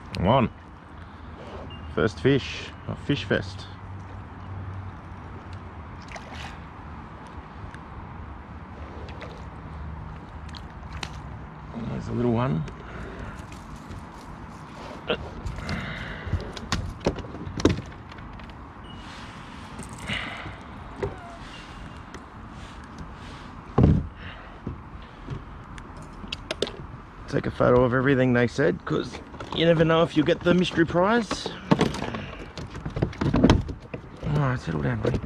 Come on. First fish of Fishfest. There's a little one. Take a photo of everything they said, because you never know if you get the mystery prize. Alright, settle down, buddy.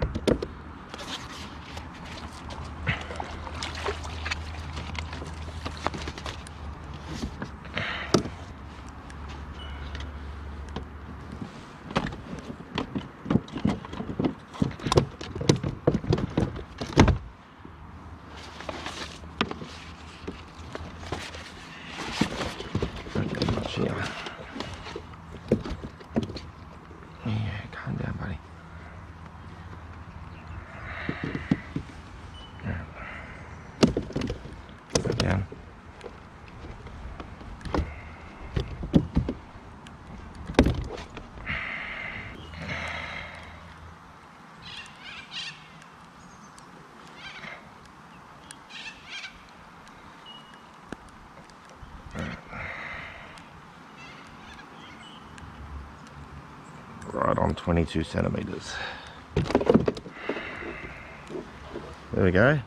Yeah, calm down, buddy. Go down. Right on 22 centimeters. There we go.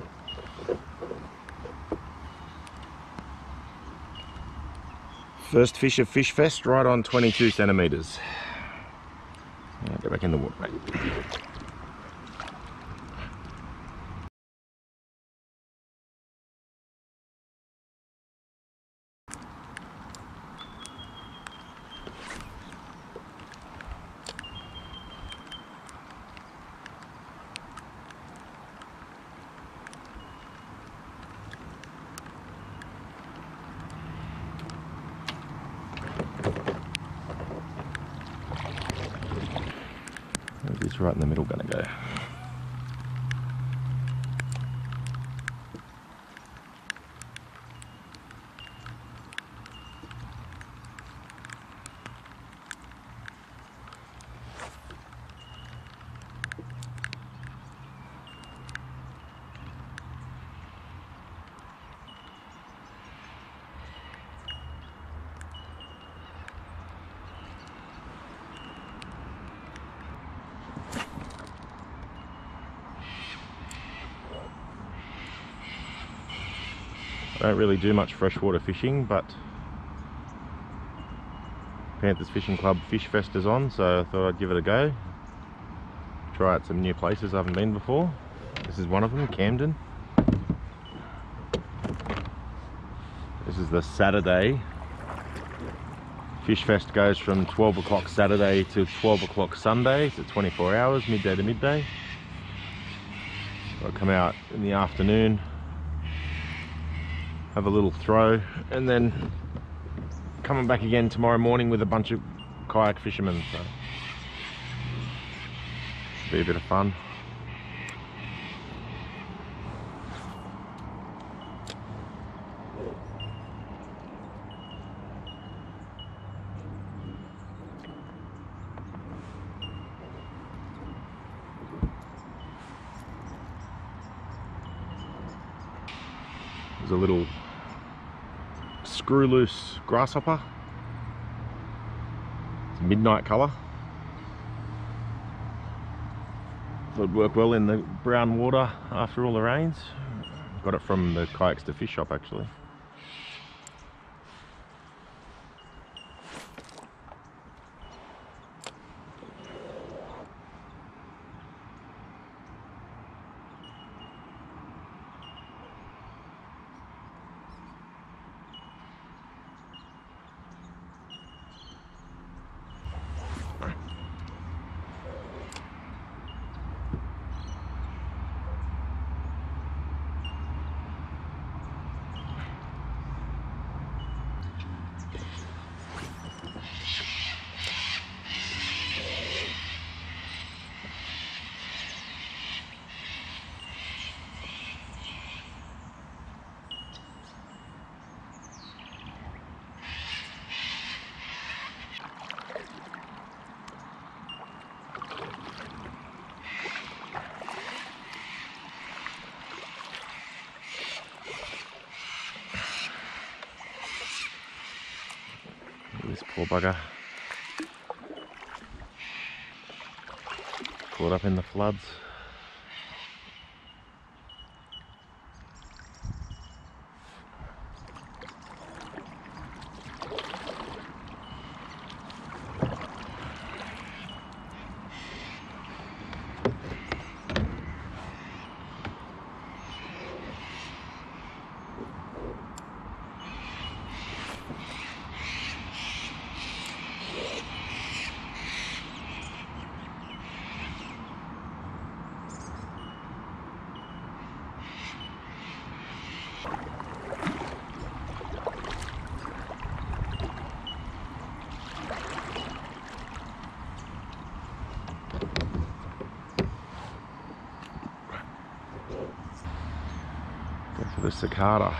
First fish of Fishfest, right on 22 centimeters. Yeah, go back in the water, mate. Where's this right in the middle gonna go? I don't really do much freshwater fishing, but Panthers Fishing Club Fishfest is on, so I thought I'd give it a go. Try out some new places I haven't been before. This is one of them, Camden. This is the Saturday. Fishfest goes from 12 o'clock Saturday to 12 o'clock Sunday, so 24 hours, midday to midday. I'll come out in the afternoon, have a little throw, and then coming back again tomorrow morning with a bunch of kayak fishermen, so be a bit of fun. There's a little screw loose grasshopper. It's a midnight colour. Thought it'd work well in the brown water after all the rains. Got it from the Kayaks to Fish shop actually. This poor bugger. Caught up in the floods. Go for the Cicada.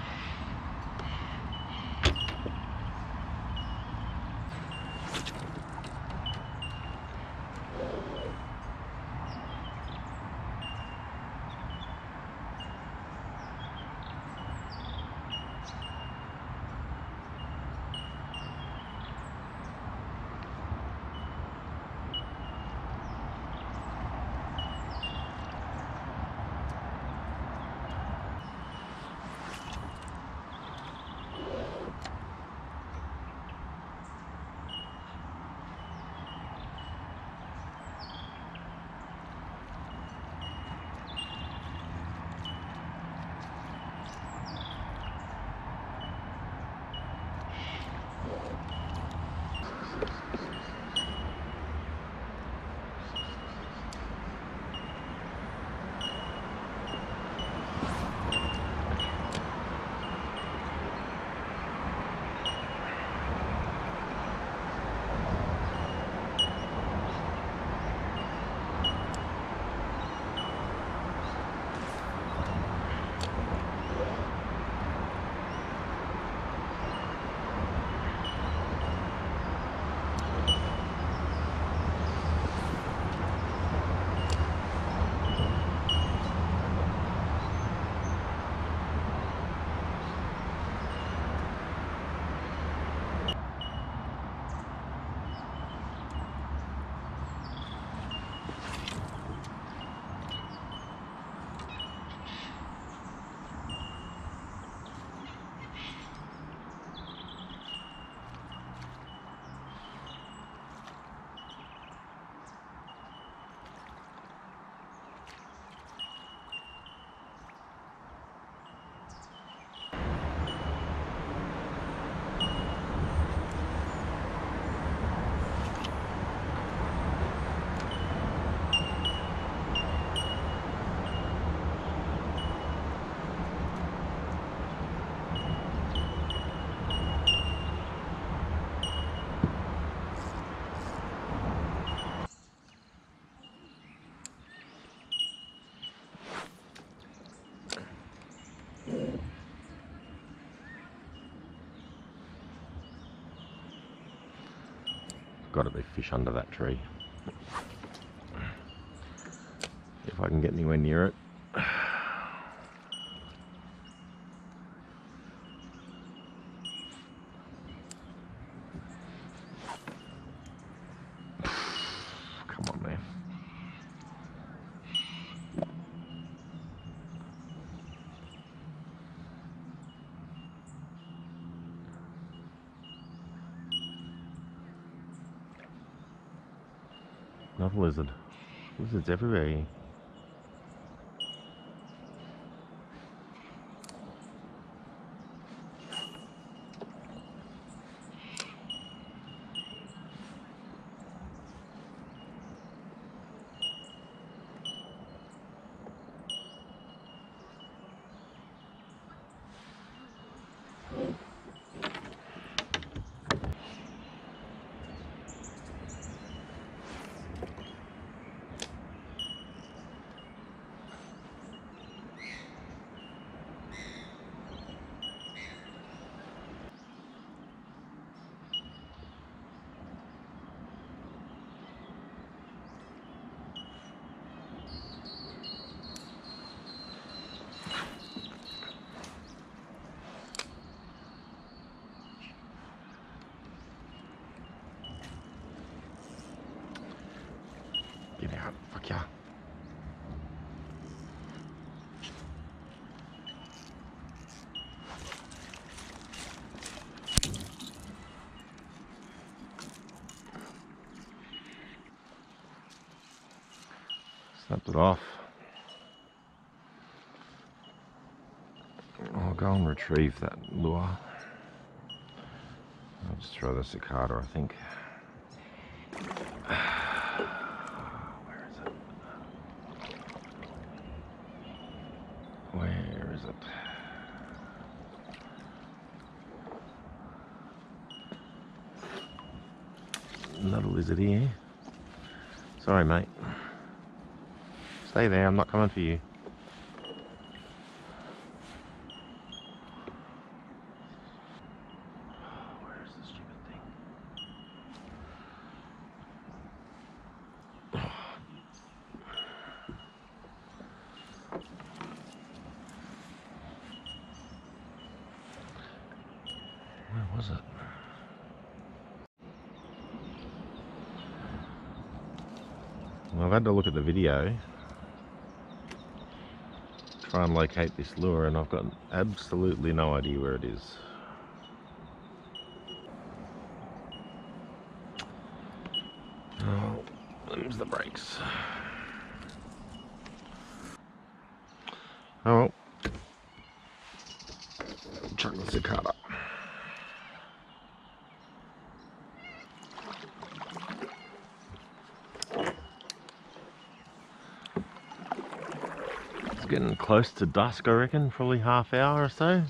Got to be fish under that tree. If I can get anywhere near it. Come on, man. Another lizard. Lizards everywhere here. Fuck yeah. Snapped it off. I'll go and retrieve that lure. I'll just throw the Cicada, I think. Where is it? Where is it? Another lizard here. Sorry, mate. Stay there, I'm not coming for you. Where is the stupid thing? Where was it? Well, I've had to look at the video, try and locate this lure, and I've got absolutely no idea where it is. Oh, there's the brakes. Oh well. Chuck the Cicada. Getting close to dusk, I reckon, probably half hour or so.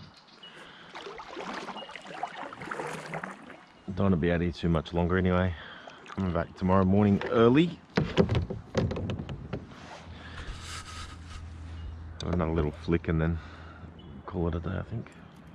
Don't want to be out here too much longer anyway. Coming back tomorrow morning early. Have another little flick and then call it a day, I think.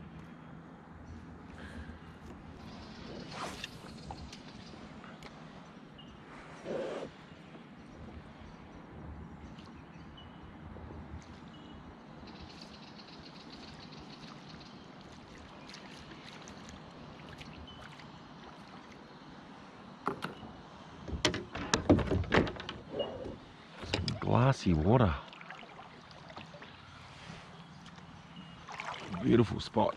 Glassy water. Beautiful spot.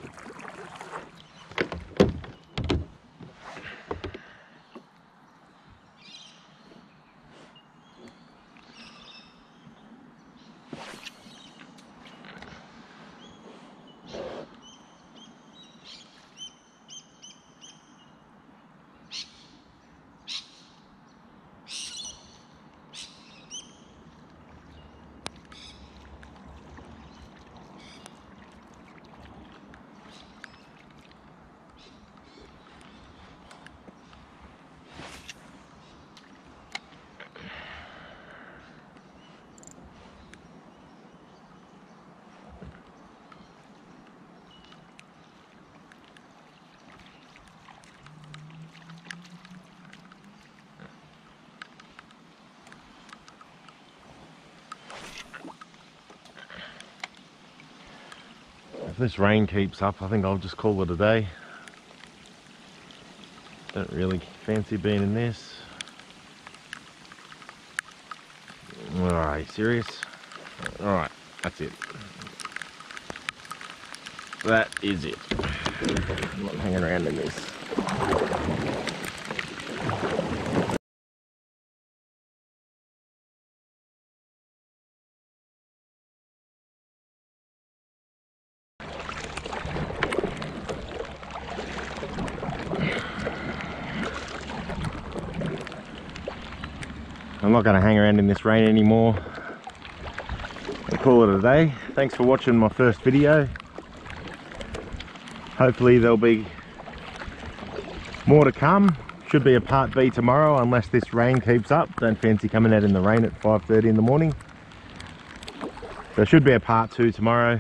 If this rain keeps up, I think I'll just call it a day. Don't really fancy being in this. Are you serious? Alright, that's it. That is it. I'm not hanging around in this. I'm not going to hang around in this rain anymore. I'll call it a day. Thanks for watching my first video. Hopefully there'll be more to come. Should be a part B tomorrow unless this rain keeps up. Don't fancy coming out in the rain at 5:30 in the morning. There should be a part 2 tomorrow.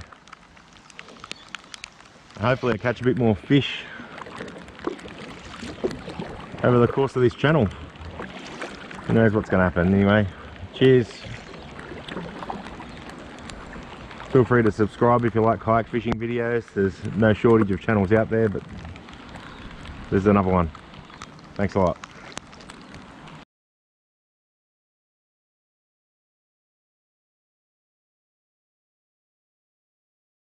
Hopefully I'll catch a bit more fish over the course of this channel. Who knows what's going to happen. Anyway, cheers. Feel free to subscribe if you like kayak fishing videos. There's no shortage of channels out there, but there's another one. Thanks a lot.